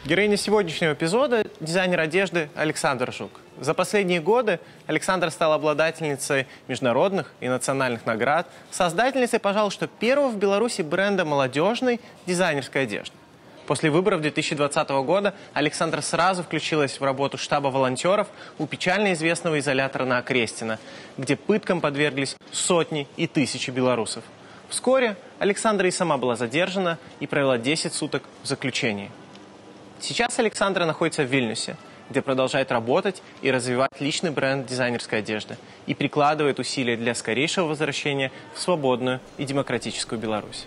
Героиня сегодняшнего эпизода – дизайнер одежды Александр Жук. За последние годы Александра стала обладательницей международных и национальных наград, создательницей, пожалуй, что первого в Беларуси бренда молодежной дизайнерской одежды. После выборов 2020 года Александра сразу включилась в работу штаба волонтеров у печально известного изолятора на Окрестино, где пыткам подверглись сотни и тысячи белорусов. Вскоре Александра и сама была задержана и провела 10 суток в заключении. Сейчас Александра находится в Вильнюсе, где продолжает работать и развивать личный бренд дизайнерской одежды и прикладывает усилия для скорейшего возвращения в свободную и демократическую Беларусь.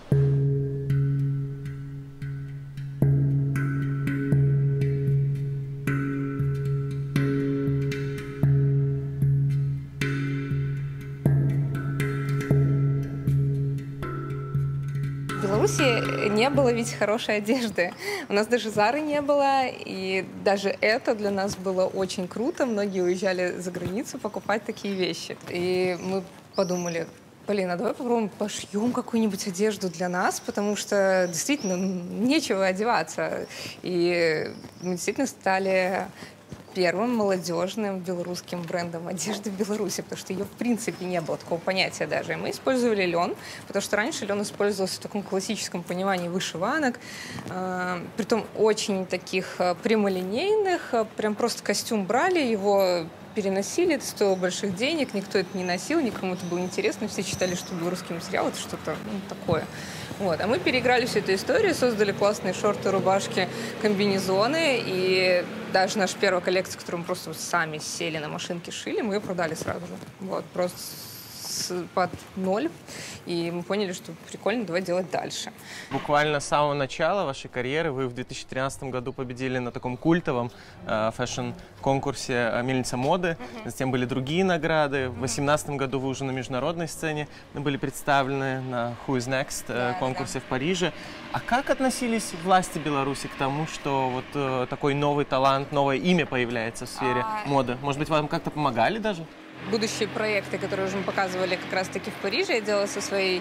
В Беларуси не было ведь хорошей одежды. У нас даже Зары не было, и даже это для нас было очень круто. Многие уезжали за границу покупать такие вещи. И мы подумали: Полина, давай попробуем пошьем какую-нибудь одежду для нас, потому что действительно нечего одеваться. И мы действительно стали первым молодежным белорусским брендом одежды в Беларуси, потому что ее в принципе не было, такого понятия даже. И мы использовали лен, потому что раньше лен использовался в таком классическом понимании вышиванок, притом очень таких прямолинейных, прям просто костюм брали, его переносили, это стоило больших денег, никто это не носил, никому это было интересно, все считали, что белорусский материал это что-то такое. Вот. А мы переиграли всю эту историю, создали классные шорты, рубашки, комбинезоны, и даже наша первая коллекция, которую мы просто сами сели на машинке, шили, мы ее продали сразу же. Вот, просто под ноль, и мы поняли, что прикольно, давай делать дальше. Буквально с самого начала вашей карьеры вы в 2013 году победили на таком культовом фэшн-конкурсе «Мельница моды», затем были другие награды. В 2018 году вы уже на международной сцене были представлены на Who is Next конкурсе в Париже. А как относились власти Беларуси к тому, что вот такой новый талант, новое имя появляется в сфере моды? Может быть, вам как-то помогали даже? Будущие проекты, которые уже мы показывали как раз-таки в Париже, я делала со своей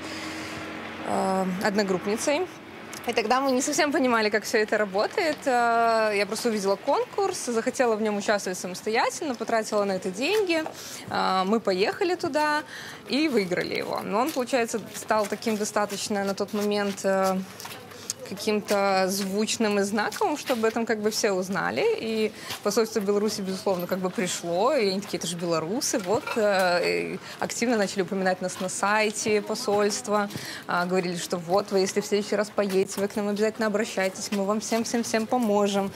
одногруппницей. И тогда мы не совсем понимали, как все это работает. Я просто увидела конкурс, захотела в нем участвовать самостоятельно, потратила на это деньги. Мы поехали туда и выиграли его. Но он, получается, стал таким достаточно на тот момент каким-то звучным и знаковым, что об этом как бы все узнали. И посольство Беларуси, безусловно, как бы пришло. И они такие: это же белорусы. Вот. Активно начали упоминать нас на сайте посольства. Говорили, что вот, вы, если в следующий раз поедете, вы к нам обязательно обращайтесь, мы вам всем поможем.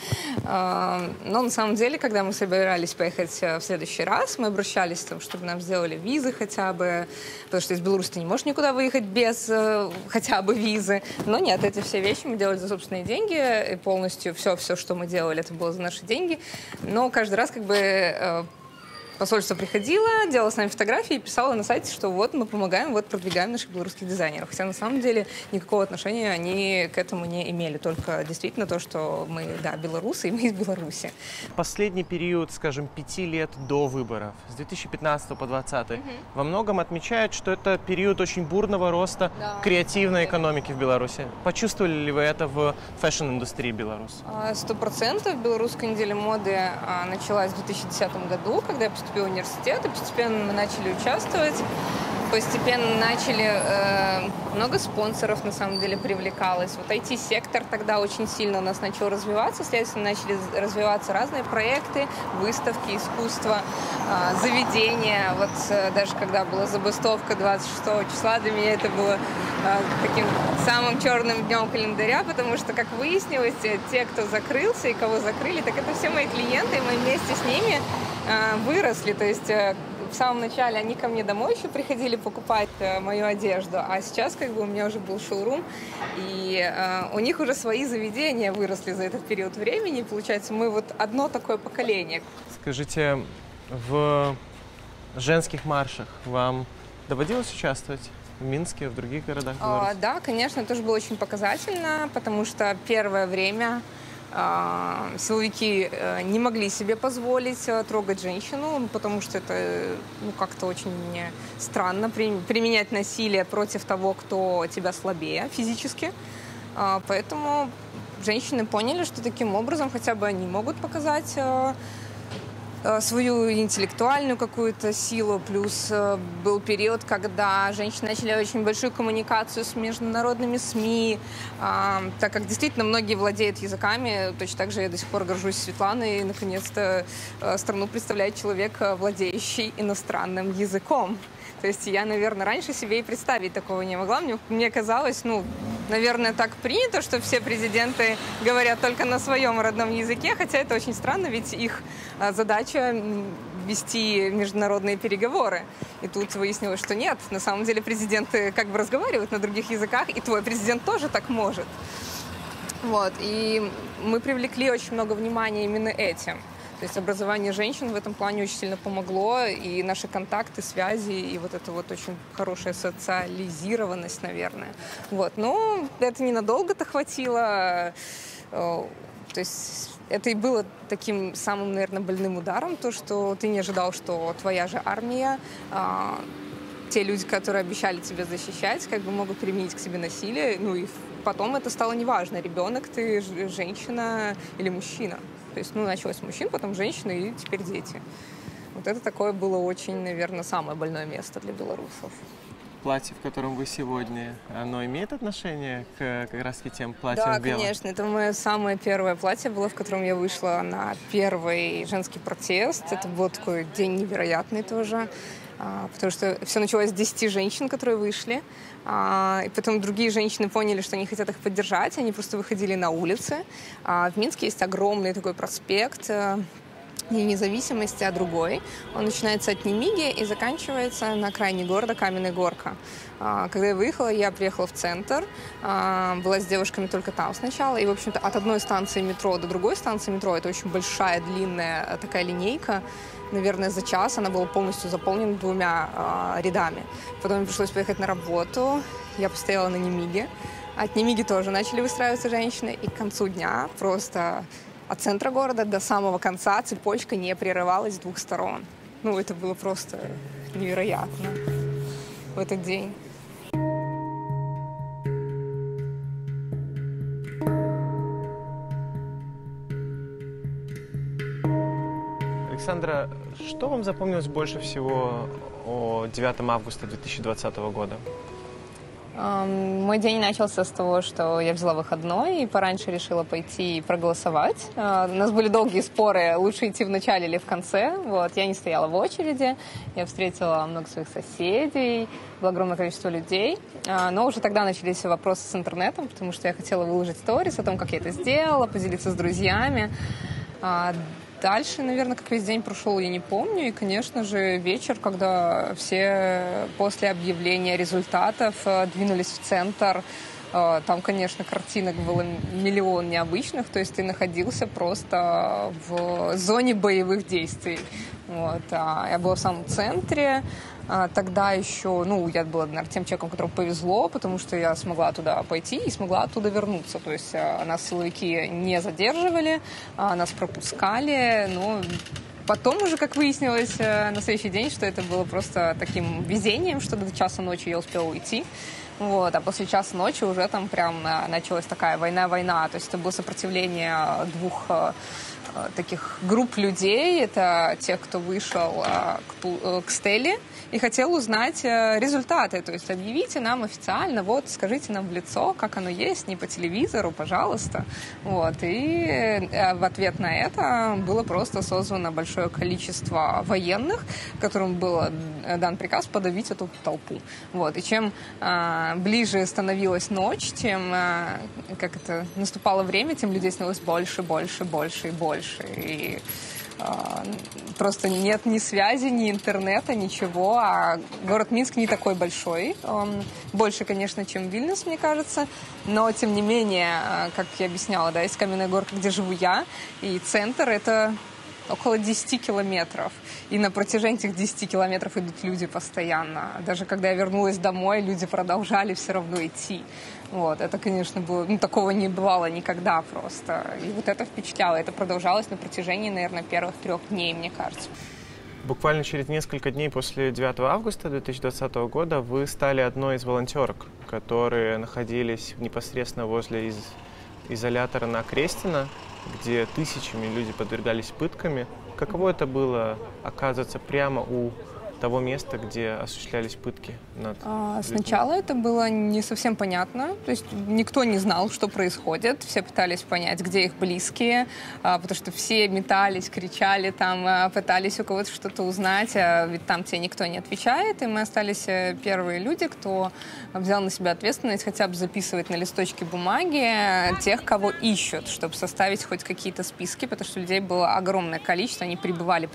Но на самом деле, когда мы собирались поехать в следующий раз, мы обращались, чтобы нам сделали визы хотя бы. Потому что из Беларуси ты не можешь никуда выехать без хотя бы визы. Но нет, эти все вещи мы делали за собственные деньги, и полностью все, что мы делали, это было за наши деньги. Но каждый раз как бы посольство приходило, делало с нами фотографии и писало на сайте, что вот мы помогаем, вот продвигаем наших белорусских дизайнеров. Хотя на самом деле никакого отношения они к этому не имели. Только действительно то, что мы, да, белорусы, и мы из Беларуси. Последний период, скажем, 5 лет до выборов, с 2015 по 2020, во многом отмечают, что это период очень бурного роста креативной экономики в Беларуси. Почувствовали ли вы это в фэшн-индустрии Беларуси? 100%. Белорусская неделя моды началась в 2010 году, когда я поступила в университет, и постепенно мы начали участвовать. Постепенно начали, много спонсоров на самом деле привлекалось. Вот IT-сектор тогда очень сильно у нас начал развиваться, следовательно, начали развиваться разные проекты, выставки, искусство, заведения. Вот даже когда была забастовка 26 числа, для меня это было таким самым черным днем календаря, потому что, как выяснилось, те, кто закрылся и кого закрыли, так это все мои клиенты, и мы вместе с ними выросли. То есть в самом начале они ко мне домой еще приходили покупать мою одежду, а сейчас как бы у меня уже был шоурум, и у них уже свои заведения выросли за этот период времени. Получается, мы вот одно такое поколение. Скажите, в женских маршах вам доводилось участвовать? В Минске, в других городах Беларуси? Да, конечно, это тоже было очень показательно, потому что первое время силовики не могли себе позволить трогать женщину, потому что это как-то очень странно применять насилие против того, кто тебя слабее физически. Поэтому женщины поняли, что таким образом хотя бы они могут показать свою интеллектуальную какую-то силу. Плюс был период, когда женщины начали очень большую коммуникацию с международными СМИ, так как действительно многие владеют языками. Точно так же я до сих пор горжусь Светланой. И, наконец-то, страну представляет человек, владеющий иностранным языком. То есть я, наверное, раньше себе и представить такого не могла. Мне казалось, наверное, так принято, что все президенты говорят только на своем родном языке, хотя это очень странно, ведь их задача вести международные переговоры. И тут выяснилось, что нет, на самом деле президенты как бы разговаривают на других языках, и твой президент тоже так может. Вот, и мы привлекли очень много внимания именно этим. То есть образование женщин в этом плане очень сильно помогло, и наши контакты, связи, и вот эта вот очень хорошая социализированность, наверное. Вот. Но это ненадолго-то хватило. То есть это и было таким самым, наверное, больным ударом, то, что ты не ожидал, что твоя же армия, те люди, которые обещали тебя защищать, как бы могут применить к себе насилие. Ну и потом это стало неважно, ребенок ты, женщина или мужчина. То есть, началось с мужчин, потом женщины и теперь дети. Вот это такое было очень, наверное, самое больное место для белорусов. Платье, в котором вы сегодня, оно имеет отношение к как раз тем платьям да, белым? Да, конечно. Это мое самое первое платье было, в котором я вышла на первый женский протест. Это был такой день невероятный тоже. Потому что все началось с 10 женщин, которые вышли. И потом другие женщины поняли, что они хотят их поддержать. Они просто выходили на улицы. В Минске есть огромный такой проспект, не независимости, а другой. Он начинается от Немиги и заканчивается на окраине города Каменная Горка. Когда я выехала, я приехала в центр, была с девушками только там сначала. И, в общем-то, от одной станции метро до другой станции метро, это очень большая, длинная такая линейка, наверное, за час она была полностью заполнена 2 рядами. Потом мне пришлось поехать на работу, я постояла на Немиге. От Немиги тоже начали выстраиваться женщины, и к концу дня просто от центра города до самого конца цепочка не прерывалась с 2 сторон. Это было просто невероятно в этот день. Александра, что вам запомнилось больше всего о 9 августа 2020 года? Мой день начался с того, что я взяла выходной и пораньше решила пойти проголосовать. У нас были долгие споры, лучше идти в начале или в конце. Вот. Я не стояла в очереди, я встретила много своих соседей, было огромное количество людей. Но уже тогда начались вопросы с интернетом, потому что я хотела выложить сторис о том, как я это сделала, поделиться с друзьями. Дальше, наверное, как весь день прошел, я не помню. И, конечно же, вечер, когда все после объявления результатов двинулись в центр. Там, конечно, картинок было миллион необычных. То есть ты находился просто в зоне боевых действий. Вот. Я была в самом центре. Тогда еще, я была, наверное, тем человеком, которому повезло, потому что я смогла туда пойти и смогла оттуда вернуться. То есть нас силовики не задерживали, нас пропускали, но потом уже, как выяснилось на следующий день, что это было просто таким везением, что до часа ночи я успела уйти. Вот, а после часа ночи уже там прям началась такая война. То есть это было сопротивление 2 таких групп людей. Это те, кто вышел к стеле и хотел узнать результаты. То есть объявите нам официально, вот, скажите нам в лицо, как оно есть, не по телевизору, пожалуйста. Вот. И в ответ на это было просто создано большое количество военных, которым был дан приказ подавить эту толпу. Вот. И чем ближе становилась ночь, тем наступало время, тем людей становилось больше и больше. И просто нет ни связи, ни интернета, ничего. А город Минск не такой большой. Он больше, конечно, чем Вильнюс, мне кажется. Но, тем не менее, как я объясняла, есть Каменная Горка, где живу я, и центр — это около 10 километров. И на протяжении этих 10 километров идут люди постоянно. Даже когда я вернулась домой, люди продолжали все равно идти. Вот. Это, конечно, было... такого не бывало никогда просто. И вот это впечатляло. Это продолжалось на протяжении, наверное, первых 3 дней, мне кажется. Буквально через несколько дней после 9 августа 2020 года вы стали одной из волонтерок, которые находились непосредственно возле изолятора на Крестина, где тысячами люди подвергались пытками. Каково это было оказываться прямо у того места, где осуществлялись пытки над людьми? Сначала это было не совсем понятно, то есть никто не знал, что происходит, все пытались понять, где их близкие, потому что все метались, кричали, там, пытались у кого-то что-то узнать, ведь там тебе никто не отвечает, и мы остались первые люди, кто взял на себя ответственность хотя бы записывать на листочке бумаги тех, кого ищут, чтобы составить хоть какие-то списки, потому что людей было огромное количество, они прибывали,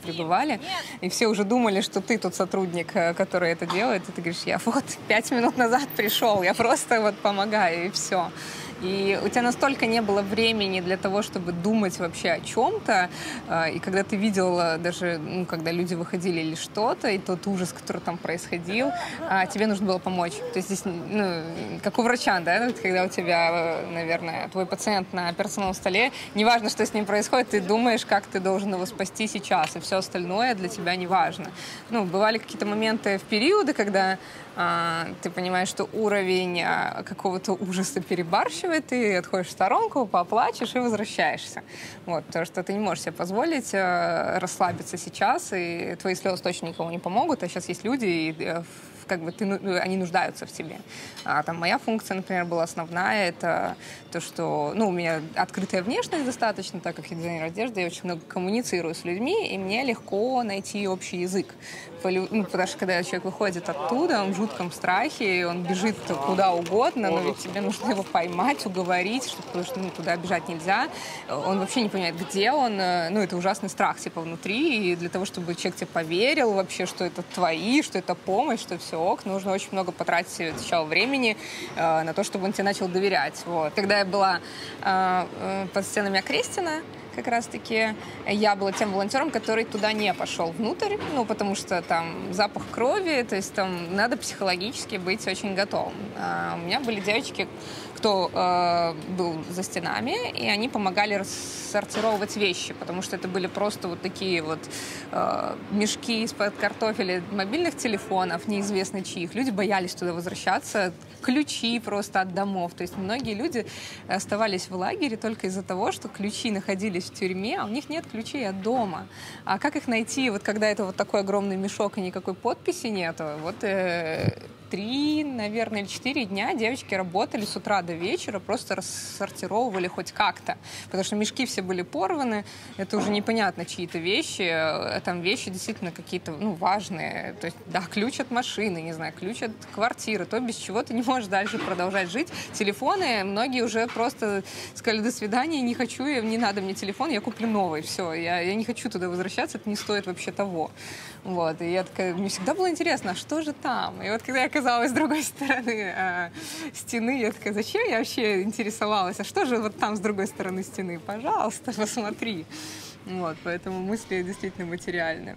и все уже думали, что ты тот сотрудник, который это делает, и ты говоришь, я вот 5 минут назад пришел, я просто вот помогаю, и все. И у тебя настолько не было времени для того, чтобы думать вообще о чем-то, и когда ты видел даже, ну, когда люди выходили или что-то, и тот ужас, который там происходил, тебе нужно было помочь. То есть здесь, ну, как у врача, да, когда у тебя, наверное, твой пациент на операционном столе, неважно, что с ним происходит, ты думаешь, как ты должен его спасти сейчас, и все остальное для тебя не важно. Ну, бывали какие-то моменты в периоды, когда ты понимаешь, что уровень какого-то ужаса перебарщивает, ты отходишь в сторонку, поплачешь и возвращаешься. Вот, потому что ты не можешь себе позволить расслабиться сейчас, и твои слезы точно никому не помогут, а сейчас есть люди, и как бы они нуждаются в тебе. Там моя функция, например, была основная, это то, что, ну, у меня открытая внешность достаточно, так как я дизайнер одежды, я очень много коммуницирую с людьми, и мне легко найти общий язык. Ну, потому что когда человек выходит оттуда, он в жутком страхе, он бежит куда угодно, но ведь тебе нужно его поймать, уговорить, потому что туда бежать нельзя. Он вообще не понимает, где он. Ну, это ужасный страх, типа, внутри. И для того, чтобы человек тебе поверил вообще, что это твои, что это помощь, что все ок, нужно очень много потратить сначала времени на то, чтобы он тебе начал доверять. Вот. Когда я была под стенами Окрестина, как раз-таки я была тем волонтером, который туда не пошел внутрь, ну, потому что там запах крови, то есть там надо психологически быть очень готовым. У меня были девочки, кто был за стенами, и они помогали рассортировать вещи, потому что это были просто вот такие вот мешки из-под картофеля, мобильных телефонов, неизвестно чьих. Люди боялись туда возвращаться, ключи просто от домов. То есть многие люди оставались в лагере только из-за того, что ключи находились в тюрьме, а у них нет ключей от дома. А как их найти, вот когда это вот такой огромный мешок и никакой подписи нету? Вот 3, наверное, или 4 дня девочки работали с утра до вечера, просто рассортировывали хоть как-то. Потому что мешки все были порваны, это уже непонятно чьи-то вещи, там вещи действительно какие-то, ну, важные. То есть, да, ключ от машины, не знаю, ключ от квартиры, то, без чего ты не можешь дальше продолжать жить. Телефоны, многие уже просто сказали, до свидания, не хочу, не надо мне телефон, я куплю новый, все, я не хочу туда возвращаться, это не стоит вообще того. Вот, и я такая, мне всегда было интересно, а что же там? И вот когда я оказалась с другой стороны стены, я такая, зачем я вообще интересовалась? А что же вот там с другой стороны стены? Пожалуйста, посмотри. Вот, поэтому мысли действительно материальны.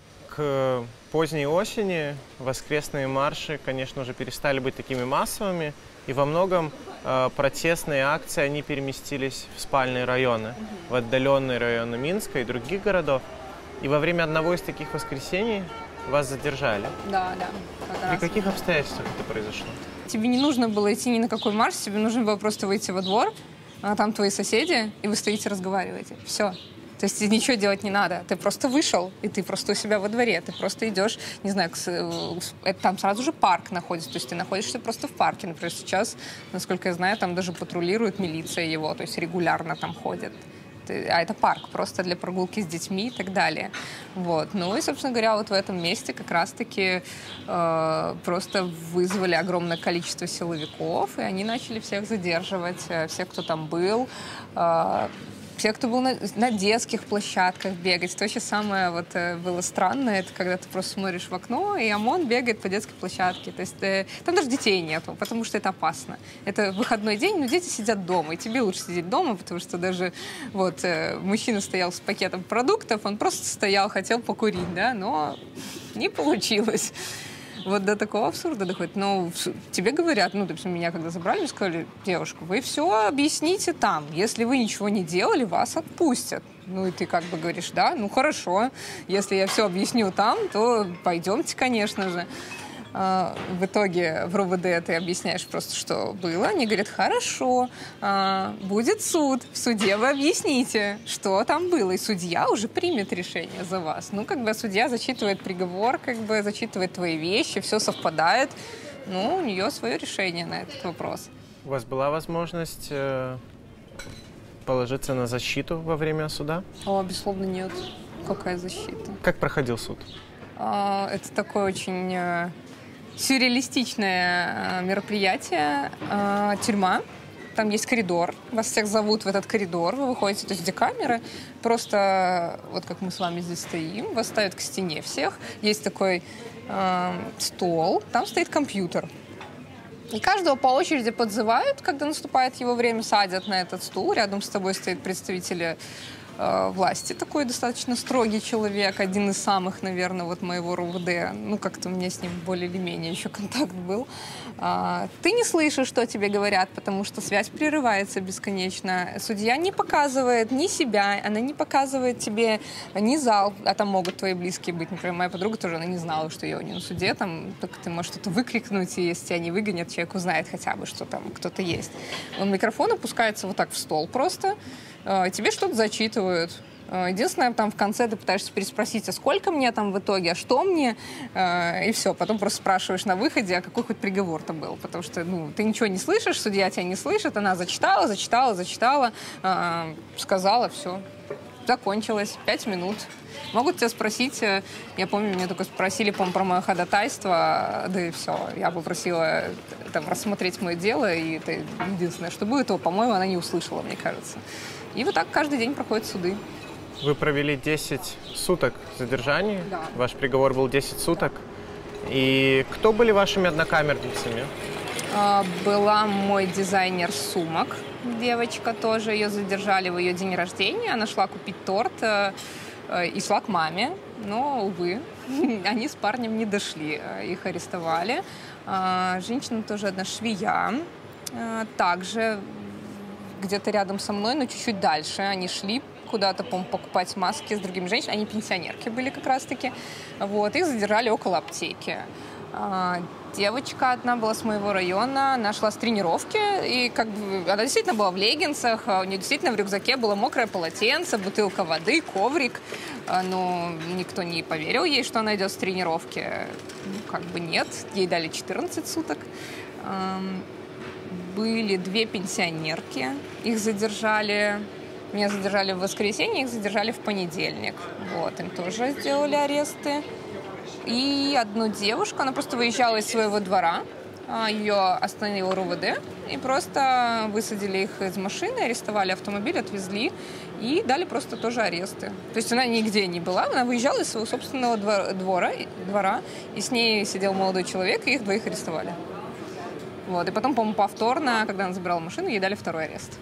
К поздней осени воскресные марши, конечно, уже перестали быть такими массовыми, и во многом протестные акции, они переместились в спальные районы, в отдаленные районы Минска и других городов. И во время одного из таких воскресений вас задержали. Да. При каких обстоятельствах это произошло? Тебе не нужно было идти ни на какой марш, тебе нужно было просто выйти во двор, а там твои соседи, и вы стоите, разговариваете. Все. То есть ничего делать не надо. Ты просто вышел, и ты просто у себя во дворе. Ты просто идешь, не знаю, там сразу же парк находится. То есть ты находишься просто в парке. Например, сейчас, насколько я знаю, там даже патрулирует милиция его, то есть регулярно там ходят. А это парк просто для прогулки с детьми и так далее. Вот. Ну и, собственно говоря, вот в этом месте как раз-таки просто вызвали огромное количество силовиков, и они начали всех задерживать, всех, кто там был. Все, кто был на детских площадках бегать. То, что самое вот было странное, это когда ты просто смотришь в окно, и ОМОН бегает по детской площадке. То есть там даже детей нету, потому что это опасно. Это выходной день, но дети сидят дома, и тебе лучше сидеть дома, потому что даже вот мужчина стоял с пакетом продуктов, он просто стоял, хотел покурить, да, но не получилось. Вот до такого абсурда доходит. Но тебе говорят, ну, допустим, меня когда забрали, мне сказали, девушка, вы все объясните там. Если вы ничего не делали, вас отпустят. Ну, и ты как бы говоришь, да, ну, хорошо. Если я все объясню там, то пойдемте, конечно же. В итоге в РУВД ты объясняешь просто, что было. Они говорят, хорошо, будет суд. В суде вы объясните, что там было. И судья уже примет решение за вас. Ну, как бы судья зачитывает приговор, как бы зачитывает твои вещи, все совпадает. Ну, у нее свое решение на этот вопрос. У вас была возможность положиться на защиту во время суда? Безусловно, нет. Какая защита? Как проходил суд? Это такое очень сюрреалистичное мероприятие. Тюрьма. Там есть коридор. Вас всех зовут в этот коридор. Вы выходите, то есть где камеры. Просто вот как мы с вами здесь стоим, вас ставят к стене всех. Есть такой стол. Там стоит компьютер. И каждого по очереди подзывают, когда наступает его время, садят на этот стул. Рядом с тобой стоит представитель власти, такой достаточно строгий человек, один из самых, наверное, вот моего РУВД. Ну, как-то у меня с ним более или менее еще контакт был. Ты не слышишь, что тебе говорят, потому что связь прерывается бесконечно. Судья не показывает ни себя, она не показывает тебе ни зал, а там могут твои близкие быть. Например, моя подруга тоже, она не знала, что я у нее на суде, там только ты можешь что-то выкрикнуть, и если тебя не выгонят, человек узнает хотя бы, что там кто-то есть. Микрофон опускается вот так в стол просто, тебе что-то зачитывают. Единственное, там в конце ты пытаешься переспросить, а сколько мне там в итоге, а что мне, и все. Потом просто спрашиваешь на выходе, а какой хоть приговор-то был. Потому что, ну, ты ничего не слышишь, судья тебя не слышит, она зачитала, сказала, все, закончилось, 5 минут. Могут тебя спросить, я помню, меня только спросили, по-моему, про мое ходатайство, да и все. Я попросила там рассмотреть мое дело, и это единственное, что будет, то, по-моему, она не услышала, мне кажется. И вот так каждый день проходят суды. Вы провели 10 суток задержания. Да. Ваш приговор был 10 суток. И кто были вашими однокамерницами? Была мой дизайнер сумок, девочка тоже. Ее задержали в ее день рождения. Она шла купить торт и шла к маме. Но, увы, они с парнем не дошли. Их арестовали. Женщина тоже одна швея. Также где-то рядом со мной, но чуть-чуть дальше. Они шли куда-то, по-моему, покупать маски с другими женщинами. Они пенсионерки были как раз-таки. Вот. Их задержали около аптеки. Девочка одна была с моего района, она шла с тренировки, и как бы она действительно была в леггинсах, у нее действительно в рюкзаке было мокрое полотенце, бутылка воды, коврик. Но никто не поверил ей, что она идет с тренировки. Ну, как бы нет. Ей дали 14 суток. Были 2 пенсионерки, их задержали. Меня задержали в воскресенье, их задержали в понедельник. Вот, им тоже сделали аресты. И одну девушку, она просто выезжала из своего двора, ее остановил РУВД, и просто высадили их из машины, арестовали автомобиль, отвезли и дали просто тоже аресты. То есть она нигде не была, она выезжала из своего собственного двора, и с ней сидел молодой человек, и их 2 арестовали. Вот. И потом, по-моему, повторно, когда она забирала машину, ей дали 2-й арест.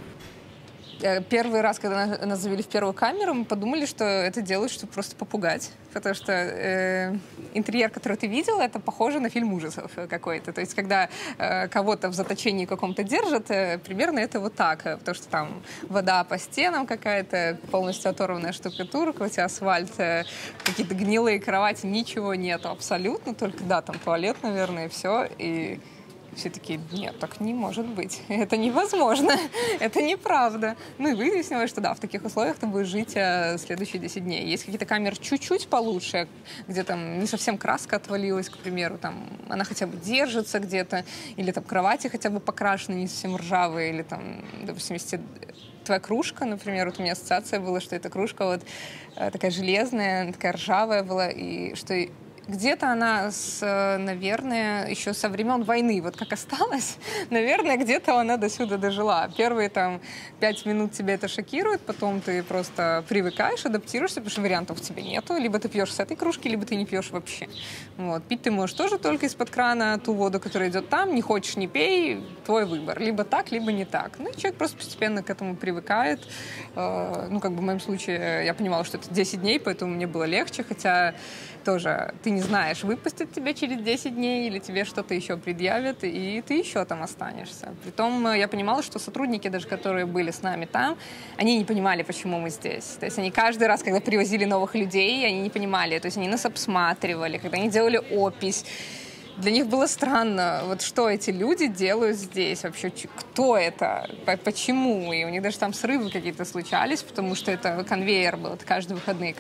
Первый раз, когда нас завели в первую камеру, мы подумали, что это делают, чтобы просто попугать. Потому что интерьер, который ты видел, это похоже на фильм ужасов какой-то. То есть, когда кого-то в заточении каком-то держат, примерно это вот так. Потому что там вода по стенам какая-то, полностью оторванная штукатурка, у тебя асфальт, какие-то гнилые кровати, ничего нету абсолютно. Только, да, там туалет, наверное, и все. И все такие, нет, так не может быть. Это невозможно. Это неправда. Ну и выяснилось, что да, в таких условиях ты будешь жить следующие 10 дней. Есть какие-то камеры чуть-чуть получше, где там не совсем краска отвалилась, к примеру, там она хотя бы держится где-то, или там кровати хотя бы покрашены, не совсем ржавые, или там, допустим, если твоя кружка, например, вот у меня ассоциация была, что эта кружка вот такая железная, такая ржавая была, и что где-то она, наверное, еще со времен войны, вот как осталась, наверное, где-то она до сюда дожила. Первые там 5 минут тебя это шокирует, потом ты просто привыкаешь, адаптируешься, потому что вариантов у тебя нету. Либо ты пьешь с этой кружки, либо ты не пьешь вообще. Вот. Пить ты можешь тоже только из-под крана ту воду, которая идет там. Не хочешь, не пей, твой выбор. Либо так, либо не так. Ну и человек просто постепенно к этому привыкает. Ну, как бы в моем случае я понимала, что это 10 дней, поэтому мне было легче, хотя тоже ты не знаешь, выпустят тебя через 10 дней или тебе что-то еще предъявят, и ты еще там останешься. Притом я понимала, что сотрудники, даже которые были с нами там, они не понимали, почему мы здесь. То есть они каждый раз, когда привозили новых людей, они не понимали. То есть они нас обсматривали, когда они делали опись. для них было странно, вот что эти люди делают здесь вообще, кто это, почему, и у них даже там срывы какие-то случались, потому что это конвейер был, это каждые выходные,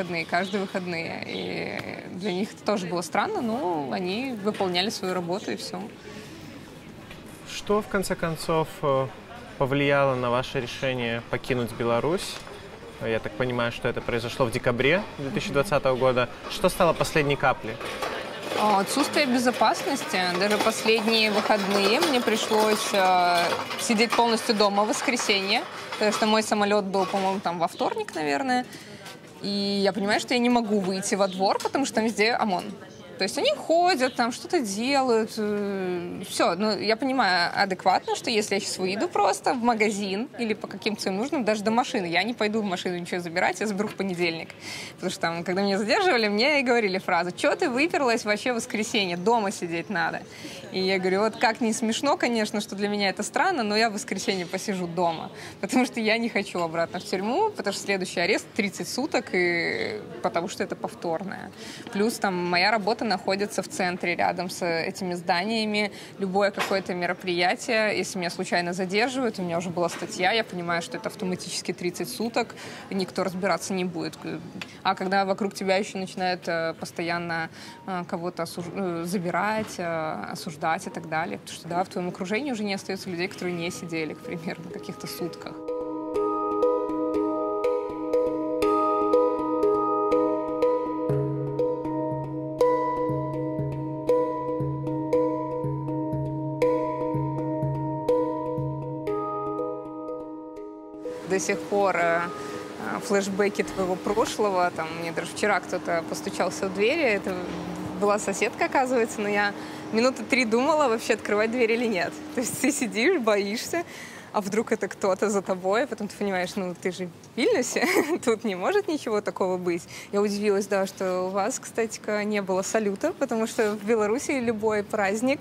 и для них это тоже было странно, но они выполняли свою работу и все. Что, в конце концов, повлияло на ваше решение покинуть Беларусь? Я так понимаю, что это произошло в декабре 2020 года. Что стало последней каплей? Отсутствие безопасности. Даже последние выходные мне пришлось сидеть полностью дома в воскресенье, потому что мой самолет был, по-моему, там во вторник, наверное. И я понимаю, что я не могу выйти во двор, потому что там везде ОМОН. То есть они ходят, там что-то делают. Все, ну, я понимаю адекватно, что если я сейчас выйду просто в магазин или по каким-то своим нужным, даже до машины, я не пойду в машину ничего забирать, я заберу в понедельник. Потому что там, когда меня задерживали, мне и говорили фразу: «Чё ты выперлась вообще в воскресенье? Дома сидеть надо». И я говорю: вот как не смешно, конечно, что для меня это странно, но я в воскресенье посижу дома. Потому что я не хочу обратно в тюрьму, потому что следующий арест 30 суток, и потому что это повторное. Плюс там моя работа находится в центре, рядом с этими зданиями. Любое какое-то мероприятие, если меня случайно задерживают, у меня уже была статья, я понимаю, что это автоматически 30 суток, никто разбираться не будет. А когда вокруг тебя еще начинают постоянно кого-то забирать, осуждать и так далее, потому что, да, в твоем окружении уже не остается людей, которые не сидели, к примеру, на каких-то сутках. До сих пор флешбеки твоего прошлого. Там, мне даже вчера кто-то постучался в двери. Это была соседка, оказывается, но я минуты 3 думала, вообще открывать дверь или нет. То есть ты сидишь, боишься, а вдруг это кто-то за тобой, а потом ты понимаешь, ну ты же в Вильнюсе, тут не может ничего такого быть. Я удивилась, да, что у вас, кстати, не было салюта, потому что в Беларуси любой праздник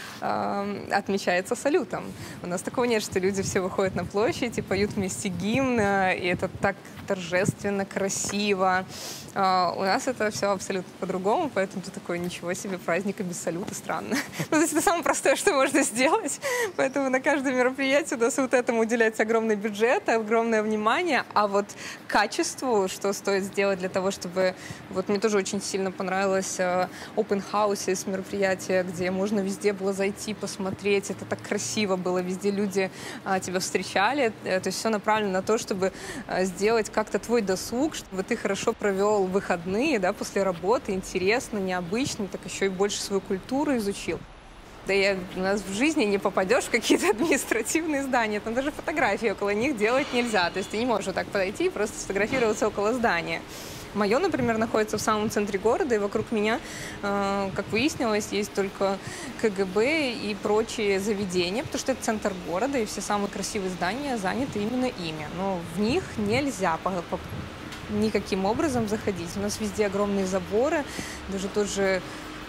отмечается салютом. У нас такого нет, что люди все выходят на площадь и поют вместе гимн, и это так торжественно, красиво. У нас это все абсолютно по-другому, поэтому ты такой: ничего себе, праздника без салюта, странно. Ну, то есть это самое простое, что можно сделать, поэтому на каждое мероприятие у нас вот этому уделяется огромный бюджет, огромное внимание, а вот качеству, что стоит сделать для того, чтобы... Вот мне тоже очень сильно понравилось open house, мероприятие, где можно везде было зайти, посмотреть, это так красиво было, везде люди тебя встречали, то есть все направлено на то, чтобы сделать как-то твой досуг, чтобы ты хорошо провел выходные, да, после работы, интересно, необычно, так еще и больше свою культуру изучил. Да у нас в жизни не попадешь в какие-то административные здания, там даже фотографии около них делать нельзя, то есть ты не можешь вот так подойти и просто сфотографироваться около здания. Мое, например, находится в самом центре города, и вокруг меня, как выяснилось, есть только КГБ и прочие заведения, потому что это центр города, и все самые красивые здания заняты именно ими. Но в них нельзя никаким образом заходить. У нас везде огромные заборы, даже тот же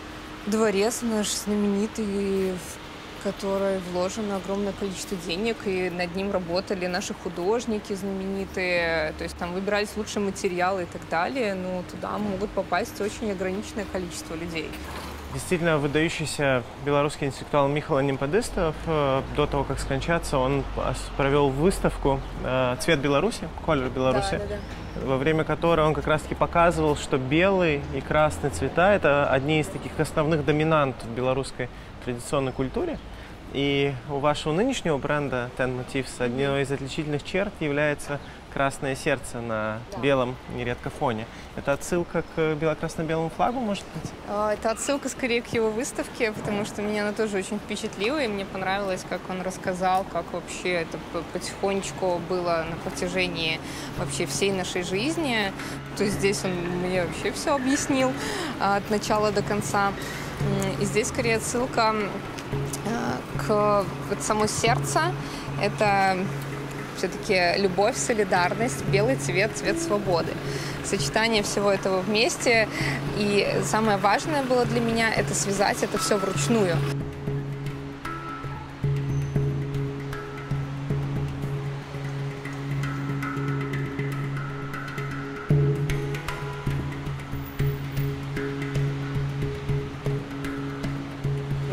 дворец наш знаменитый, в который вложено огромное количество денег, и над ним работали наши художники знаменитые, то есть там выбирались лучшие материалы и так далее, но туда могут попасть очень ограниченное количество людей. Действительно, выдающийся белорусский интеллектуал Михаил Немпадыстов, до того, как скончаться, он провел выставку «Цвет Беларуси», «Колер Беларуси», во время которой он как раз-таки показывал, что белый и красный цвета – это одни из таких основных доминантов в белорусской традиционной культуре. И у вашего нынешнего бренда Ten Motifs одной из отличительных черт является красное сердце на белом нередко фоне. Это отсылка к бело-красно-белому флагу, может быть? Это отсылка скорее к его выставке, потому что меня она тоже очень впечатлила, и мне понравилось, как он рассказал, как вообще это потихонечку было на протяжении вообще всей нашей жизни. То есть здесь он мне вообще все объяснил от начала до конца. И здесь скорее отсылка к само сердце. Это все-таки любовь, солидарность, белый цвет, цвет свободы. Сочетание всего этого вместе. И самое важное было для меня — это связать это все вручную.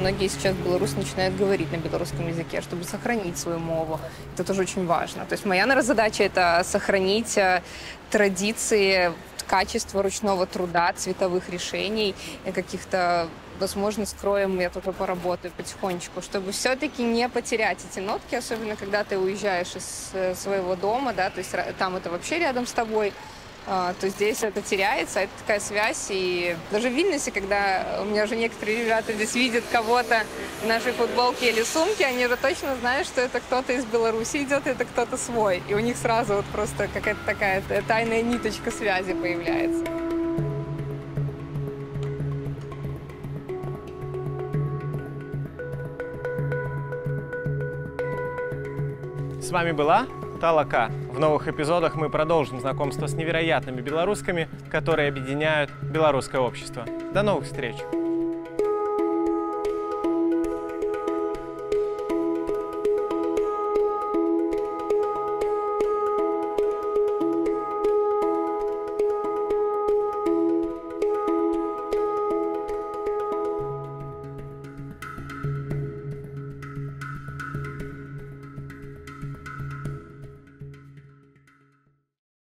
многие сейчас в Беларуси начинают говорить на белорусском языке, чтобы сохранить свою мову. Это тоже очень важно. То есть моя, наверное, задача — это сохранить традиции, качество ручного труда, цветовых решений, каких-то, возможно, с кроем я только поработаю потихонечку, чтобы все-таки не потерять эти нотки, особенно когда ты уезжаешь из своего дома, да, то есть там это вообще рядом с тобой, то здесь это теряется, это такая связь. И даже в Вильнюсе, когда у меня уже некоторые ребята здесь видят кого-то в нашей футболке или сумке, они уже точно знают, что это кто-то из Беларуси идет, это кто-то свой. И у них сразу вот просто какая-то такая тайная ниточка связи появляется. С вами была Талака. В новых эпизодах мы продолжим знакомство с невероятными белорусками, которые объединяют белорусское общество. До новых встреч!